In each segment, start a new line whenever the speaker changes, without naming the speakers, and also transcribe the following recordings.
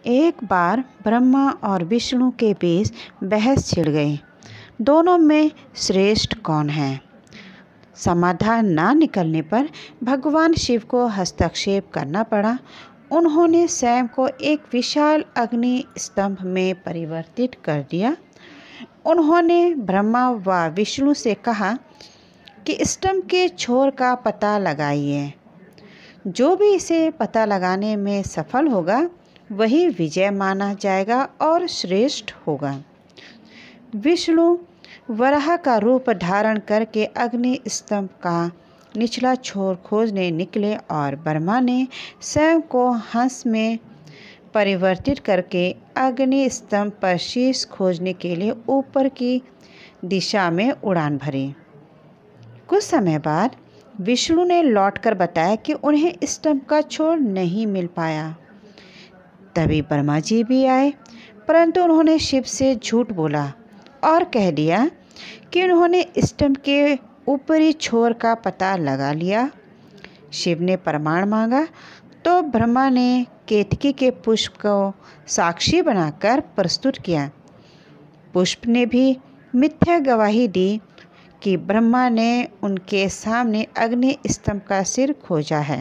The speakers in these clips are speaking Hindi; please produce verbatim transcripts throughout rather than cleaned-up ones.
एक बार ब्रह्मा और विष्णु के बीच बहस छिड़ गई। दोनों में श्रेष्ठ कौन है? समाधान ना निकलने पर भगवान शिव को हस्तक्षेप करना पड़ा। उन्होंने स्वयं को एक विशाल अग्नि स्तंभ में परिवर्तित कर दिया। उन्होंने ब्रह्मा व विष्णु से कहा कि स्तंभ के छोर का पता लगाइए। जो भी इसे पता लगाने में सफल होगा वही विजय माना जाएगा और श्रेष्ठ होगा। विष्णु वराह का रूप धारण करके अग्नि स्तंभ का निचला छोर खोजने निकले और ब्रह्मा ने स्वयं को हंस में परिवर्तित करके अग्नि स्तंभ पर शीश खोजने के लिए ऊपर की दिशा में उड़ान भरी। कुछ समय बाद विष्णु ने लौटकर बताया कि उन्हें स्तंभ का छोर नहीं मिल पाया। तभी ब्रह्मा जी भी आए, परंतु उन्होंने शिव से झूठ बोला और कह दिया कि उन्होंने स्तंभ के ऊपरी छोर का पता लगा लिया। शिव ने प्रमाण मांगा तो ब्रह्मा ने केतकी के पुष्प को साक्षी बनाकर प्रस्तुत किया। पुष्प ने भी मिथ्या गवाही दी कि ब्रह्मा ने उनके सामने अग्नि स्तंभ का सिर खोजा है।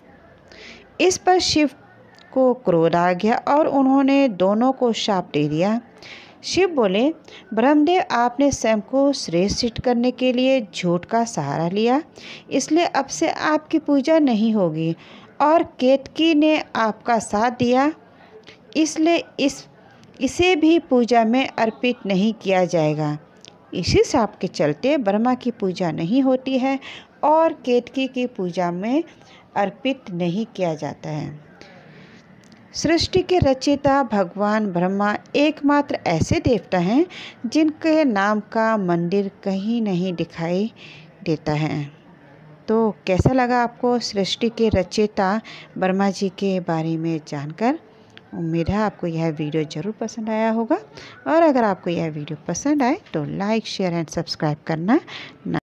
इस पर शिव को क्रोध आ गया और उन्होंने दोनों को शाप दे दिया। शिव बोले, ब्रह्मदेव, आपने स्वयं को श्रेष्ठ सिद्ध करने के लिए झूठ का सहारा लिया, इसलिए अब से आपकी पूजा नहीं होगी। और केतकी ने आपका साथ दिया, इसलिए इस इसे भी पूजा में अर्पित नहीं किया जाएगा। इसी शाप के चलते ब्रह्मा की पूजा नहीं होती है और केतकी की पूजा में अर्पित नहीं किया जाता है। सृष्टि के रचयिता भगवान ब्रह्मा एकमात्र ऐसे देवता हैं जिनके नाम का मंदिर कहीं नहीं दिखाई देता है। तो कैसा लगा आपको सृष्टि के रचयिता ब्रह्मा जी के बारे में जानकर? उम्मीद है आपको यह वीडियो ज़रूर पसंद आया होगा। और अगर आपको यह वीडियो पसंद आए तो लाइक, शेयर एंड सब्सक्राइब करना ना